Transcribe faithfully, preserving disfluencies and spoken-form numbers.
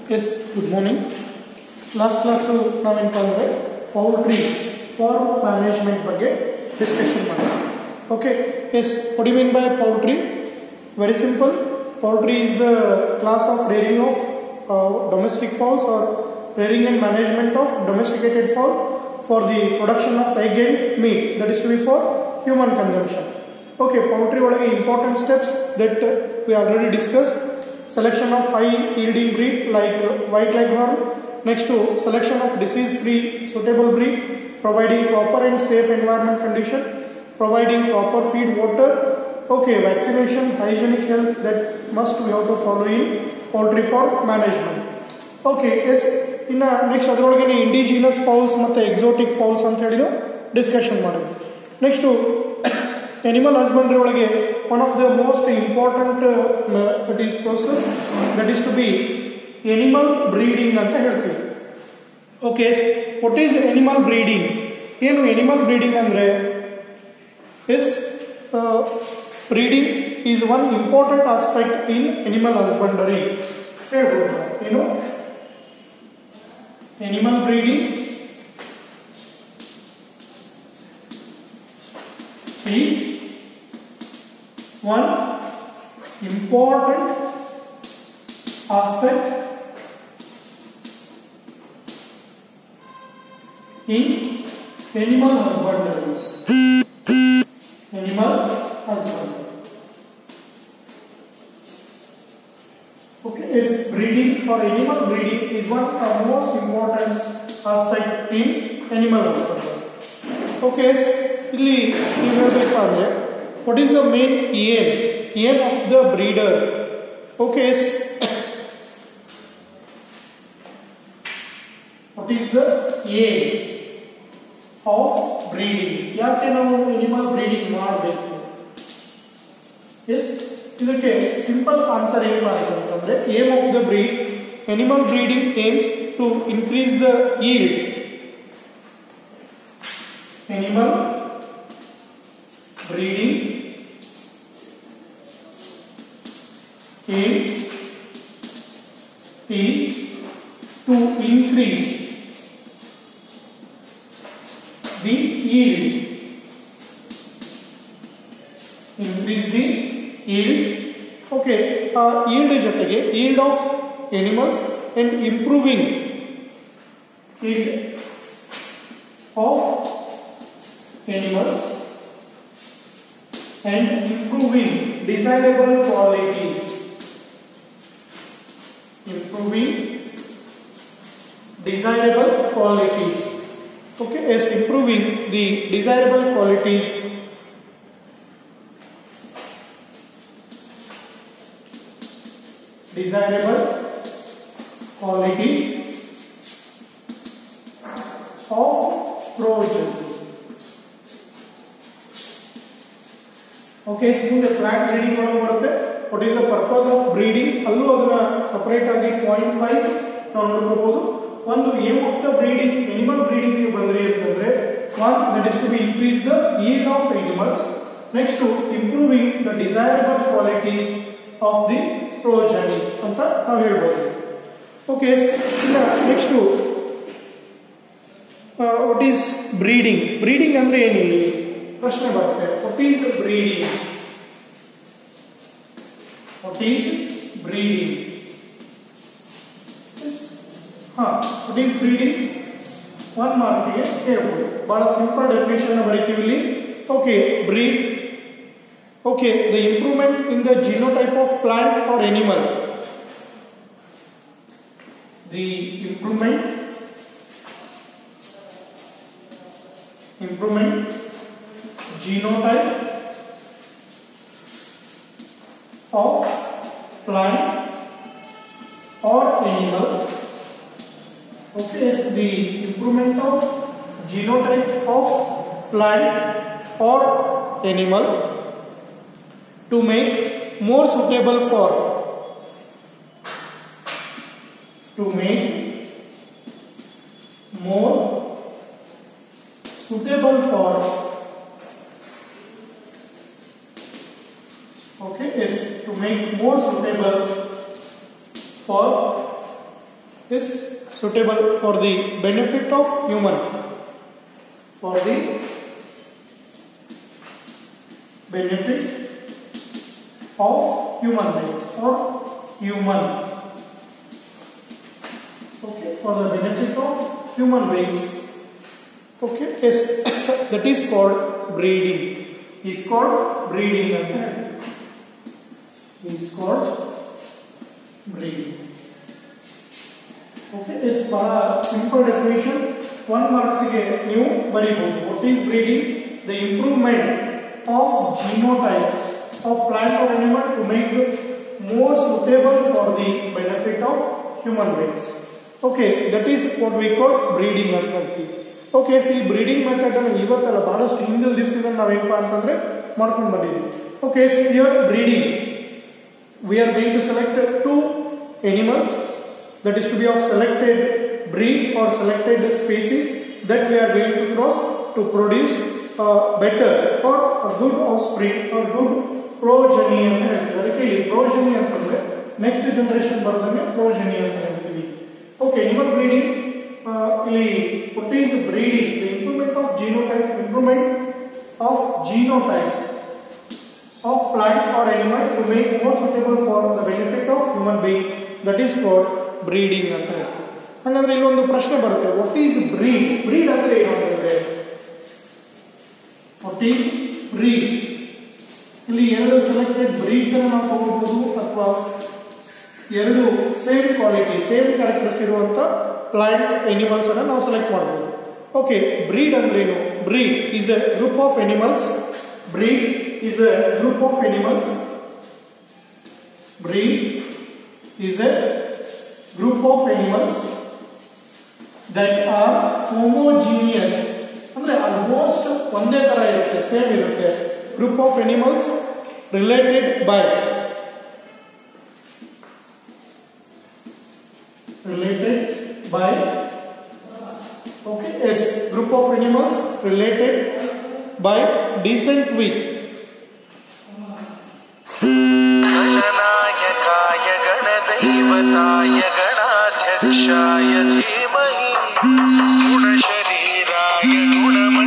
Yes, good morning. Last class ನಾವು ಏನಂತಂದ್ರೆ poultry farm management ಬಗ್ಗೆ discussion ಮಾಡೋಣ. Okay, yes, what do you mean by poultry? Very simple. Poultry is the class of rearing of uh, domestic fowls or rearing and management of domesticated fowl for the production of egg and meat, that is to be for human consumption. Okay, poultry ಒಳಗೆ important steps that uh, we already discussed. Selection of high yielding breed like white leghorn. Next to selection of disease free suitable breed, providing proper and safe environment condition, providing proper feed, water. Okay, vaccination, hygienic health that must we have to follow in poultry farm management. Okay, yes, in next adrolage indigenous fowls ಮತ್ತು exotic fowls ಅಂತ ಹೇಳಿ discussion ಮಾಡೋದು. Next to animal husbandry ಒಳಗೆ one of the most important uh, that is process that is to be animal breeding ಅಂತ ಹೇಳ್ತೀವಿ. Okay, what is animal breeding? ಏನು animal breeding ಅಂದ್ರೆ is uh, breeding is one important aspect in animal husbandry. ಹೇಳ್ಬೋದು ಏನು animal breeding is one important aspect in animal husbandry. Animal husbandry. Okay, yes, breeding for animal breeding is one of the most important aspect in animal husbandry. Okay, yes, ಇಲ್ಲಿ ನೀವು ಹೇಳಬೇಕಾದ್ರೆ what is the main aim aim of the breeder? Okay, yes. What is the aim of breeding? ಯಾಕೆ ನಾವು animal breeding ಮಾಡಬೇಕು? Yes, ಇದಕ್ಕೆ simple answer ಏನು ಅಂತಂದ್ರೆ aim of the breed, animal breeding aims to increase the yield. Animal breeding aims is to increase the yield. Increase the yield. Okay, uh, yield ಜೊತೆಗೆ yield of animals and improving yield of animals and improving desirable qualities. Improving desirable qualities. Okay, as improving the desirable qualities desirable qualities of progeny. Okay, so the plant breeding ಒಳಗೆ ಬರುತ್ತೆ. What is the purpose of breeding? ಅಲ್ಲೂ ಅದನ್ನ separate ಆಗಿ point wise ನಾವು ನೋಡಬಹುದು. ಒಂದು aim of the breeding, animal breeding ಗೆ ಬಂದ್ರೆ ಅಂತಂದ್ರೆ one that is to be increase the yield of animals. Next to improving the desirable qualities of the progeny ಅಂತ ನಾವು ಹೇಳ್ಬೋದು. Okay, next to uh, what is breeding? Breeding ಅಂದ್ರೆ ಏನಿಲ್ಲ ಪ್ರಶ್ನೆ ಬರುತ್ತೆ. What is breeding? What is breeding? Yes. Ha, what is breeding? One mark ಗೆ ಹೇಳ್ಬೋದು. ಬಹಳ ಸಿಂಪಲ್ ಡೆಫಿನಿಷನ್ ನ ಬರೀತೀವಿ ಇಲ್ಲಿ. Okay, breed. Okay, the improvement in the genotype of plant or animal. The improvement improvement genotype of plant or animal. Okay, yes, the improvement of genotype of plant or animal to make more suitable for to make more suitable for okay, yes, to make more suitable for is suitable for the benefit of human, for the benefit of human beings or human. Okay, for the benefit of human beings. Okay, yes, that is called breeding. Is called breeding. Is called breeding. Okay, yes, simple definition. One marks again new variable. What is breeding? The improvement of genotype of plant or animal to make it more suitable for the benefit of human beings. Okay, that is what we call breeding method. Okay, so ಈ breeding method ಅನ್ನು ಇವತ್ತೆಲ್ಲ ಬಹಳಷ್ಟು ಹಿಂದಿನ ದಿವಸದಿಂದ ನಾವೇನಪ್ಪ ಅಂತಂದ್ರೆ ಮಾಡ್ಕೊಂಡು ಬಂದಿದ್ದೀವಿ. Okay, so here breeding we are going to select two animals, that is to be of selected breed or selected species that we are going to cross to produce uh, better or a good offspring or good progeny ಅಂತ ಹೇಳ್ತೀವಿ. ಅದಕ್ಕೆ ಈ progeny ಅಂತಂದ್ರೆ next generation ಬರೋದನ್ನೇ progeny ಅಂತ ಹೇಳ್ತೀವಿ. Okay, animal breeding ಇಲ್ಲಿ what is breeding? The improvement of genotype, improvement of genotype of plant or animal to make more suitable for the benefit of human being, that is called breeding ಅಂತ ಹೇಳ್ತೀವಿ. ಹಾಗಾದ್ರೆ ಇಲ್ಲಿ ಒಂದು ಪ್ರಶ್ನೆ ಬರುತ್ತೆ, what is breed? breed ಅಂದ್ರೆ ಏನು ಅಂತಂದ್ರೆ what is breed? ಇಲ್ಲಿ ಎರಡು ಸೆಲೆಕ್ಟೆಡ್ ಬ್ರೀಡ್ಸ್ ಅನ್ನು ನಾವು ತಗೊಳ್ಬಹುದು ಅಥವಾ ಎರಡು ಸೇಮ್ ಕ್ವಾಲಿಟಿ ಸೇಮ್ ಕ್ಯಾರೆಕ್ಟರ್ಸ್ ಇರುವಂತ ಪ್ಲಾಂಟ್ ಅನಿಮಲ್ಸ್ ಅನ್ನು ನಾವು ಸೆಲೆಕ್ಟ್ ಮಾಡಬಹುದು. ಓಕೆ, ಬ್ರೀಡ್ ಅಂದ್ರೆ ಏನು? Breed is a group of animals. Breed is a group of animals. Breed is a group of animals that are homogeneous, ಅಂದ್ರೆ ಆಲ್ಮೋಸ್ಟ್ ಒಂದೇ ತರ ಇರುತ್ತೆ, ಸೇಮ್ ಇರುತ್ತೆ. Group of animals related by related by okay yes group of animals related by descent with गणनायकाय गणदैवताय गणाध्यक्षाय